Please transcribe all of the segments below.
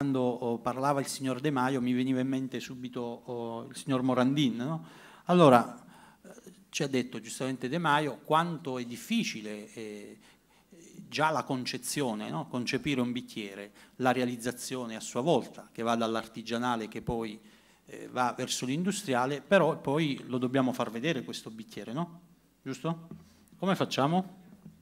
Quando parlava il signor De Maio mi veniva in mente subito il signor Morandin, no? Allora, ci ha detto giustamente De Maio quanto è difficile già la concezione, no? Concepire un bicchiere, la realizzazione a sua volta, che va dall'artigianale che poi va verso l'industriale, però poi lo dobbiamo far vedere questo bicchiere, no? Giusto? Come facciamo?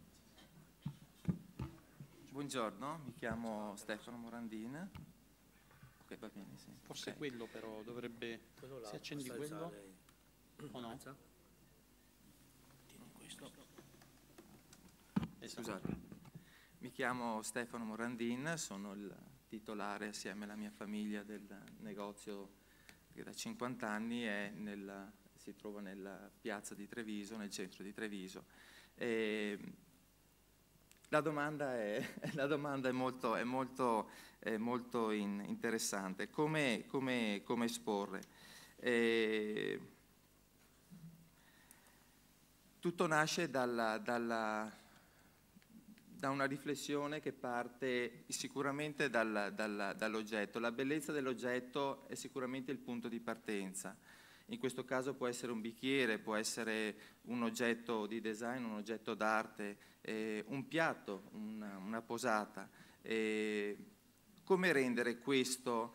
Buongiorno, mi chiamo Stefano Morandin. Ok, va bene, sì. Forse Okay. quello però dovrebbe... Si accendi quello o no? Tieni questo. Scusate, mi chiamo Stefano Morandin, sono il titolare assieme alla mia famiglia del negozio che da 50 anni si trova nella piazza di Treviso, nel centro di Treviso. La domanda è molto interessante. Come esporre? Tutto nasce da una riflessione che parte sicuramente dall'oggetto. La bellezza dell'oggetto è sicuramente il punto di partenza. In questo caso può essere un bicchiere, può essere un oggetto di design, un oggetto d'arte, un piatto, una posata. Come rendere questo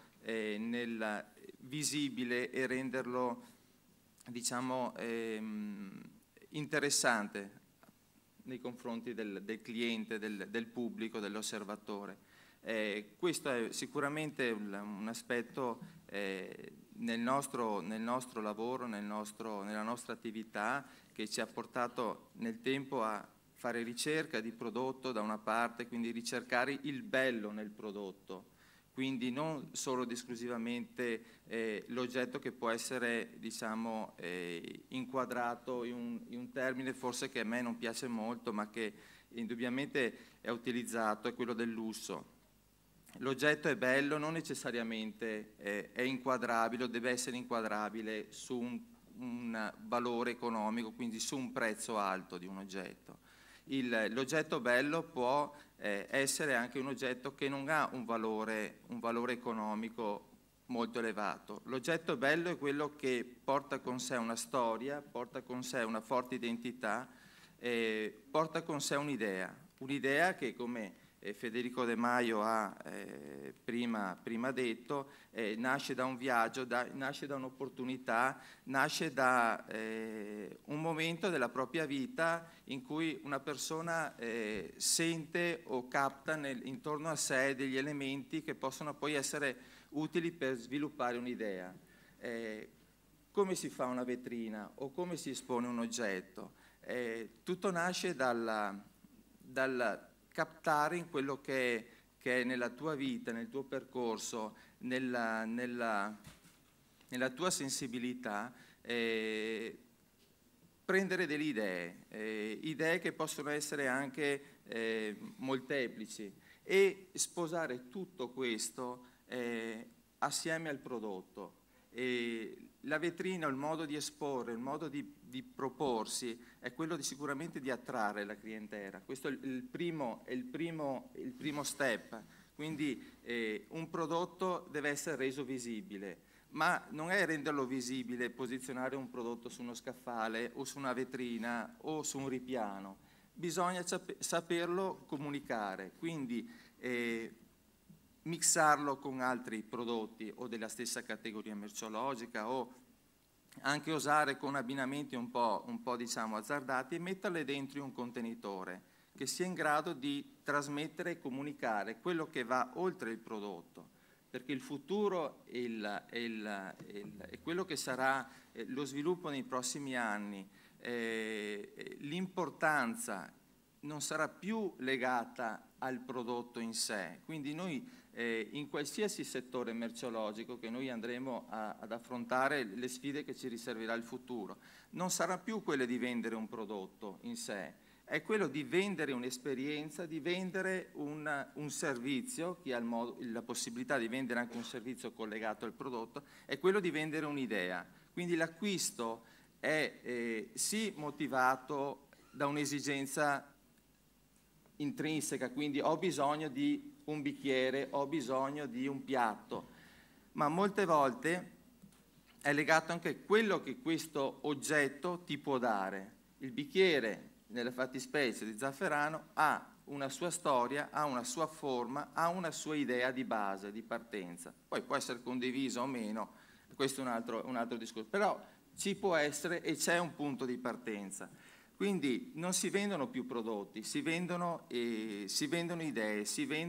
visibile e renderlo, diciamo, interessante nei confronti del cliente, del pubblico, dell'osservatore. Questo è sicuramente un aspetto nel nostro lavoro, nella nostra attività, che ci ha portato nel tempo a fare ricerca di prodotto da una parte, quindi ricercare il bello nel prodotto, quindi non solo ed esclusivamente l'oggetto che può essere, diciamo, inquadrato in un termine forse che a me non piace molto, ma che indubbiamente è utilizzato, è quello del lusso. L'oggetto è bello, non necessariamente è inquadrabile o deve essere inquadrabile su un valore economico, quindi su un prezzo alto di un oggetto. L'oggetto bello può essere anche un oggetto che non ha un valore economico molto elevato. L'oggetto bello è quello che porta con sé una storia, porta con sé una forte identità, porta con sé un'idea che, come Federico De Maio ha prima detto, nasce da un viaggio, nasce da un'opportunità, nasce da un momento della propria vita in cui una persona sente o capta intorno a sé degli elementi che possono poi essere utili per sviluppare un'idea. Come si fa una vetrina o come si espone un oggetto? Tutto nasce dal captare in quello che è nella tua vita, nel tuo percorso, nella tua sensibilità, prendere delle idee che possono essere anche molteplici, e sposare tutto questo assieme al prodotto. La vetrina, il modo di esporre, il modo di proporsi è quello sicuramente di attrarre la clientela. Questo è il primo step. Quindi un prodotto deve essere reso visibile, ma non è renderlo visibile posizionare un prodotto su uno scaffale o su una vetrina o su un ripiano. Bisogna saperlo comunicare, quindi mixarlo con altri prodotti o della stessa categoria merceologica, o anche osare con abbinamenti un po' diciamo azzardati, e metterle dentro in un contenitore che sia in grado di trasmettere e comunicare quello che va oltre il prodotto, perché il futuro è quello che sarà lo sviluppo nei prossimi anni. L'importanza non sarà più legata al prodotto in sé, quindi noi in qualsiasi settore merceologico che noi andremo ad affrontare, le sfide che ci riserverà il futuro non sarà più quelle di vendere un prodotto in sé, è quello di vendere un'esperienza, di vendere un servizio. Chi ha la possibilità di vendere anche un servizio collegato al prodotto, è quello di vendere un'idea. Quindi l'acquisto è sì motivato da un'esigenza intrinseca, quindi ho bisogno di un bicchiere, ho bisogno di un piatto, ma molte volte è legato anche a quello che questo oggetto ti può dare. Il bicchiere, nella fattispecie di Zafferano, ha una sua storia, ha una sua forma, ha una sua idea di base, di partenza. Poi può essere condivisa o meno, questo è un altro discorso, però ci può essere e c'è un punto di partenza. Quindi non si vendono più prodotti, si vendono idee,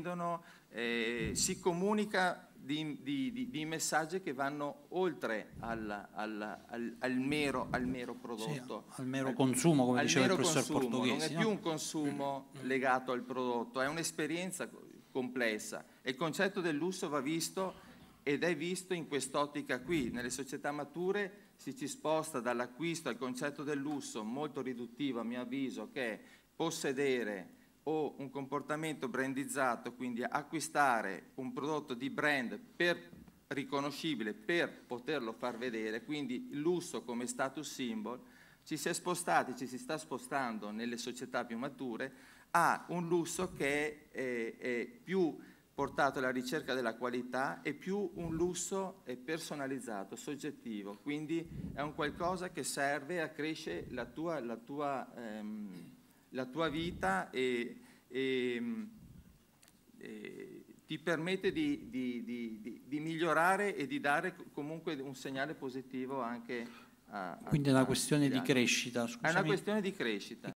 si comunica di messaggi che vanno oltre al mero prodotto. Sì, al mero consumo, come diceva il professor Portoghesi. Non è più un consumo legato al prodotto, è un'esperienza complessa. E il concetto del lusso va visto ed è visto in quest'ottica qui. Nelle società mature si ci sposta dall'acquisto al concetto del lusso, molto riduttivo a mio avviso, che è possedere o un comportamento brandizzato, quindi acquistare un prodotto di brand riconoscibile per poterlo far vedere, quindi il lusso come status symbol. Ci si sta spostando nelle società più mature a un lusso che è più portato alla ricerca della qualità e più un lusso personalizzato, soggettivo, quindi è un qualcosa che serve a crescere la tua vita e ti permette di migliorare e di dare comunque un segnale positivo anche a quindi è una questione di crescita, scusami. È una questione di crescita.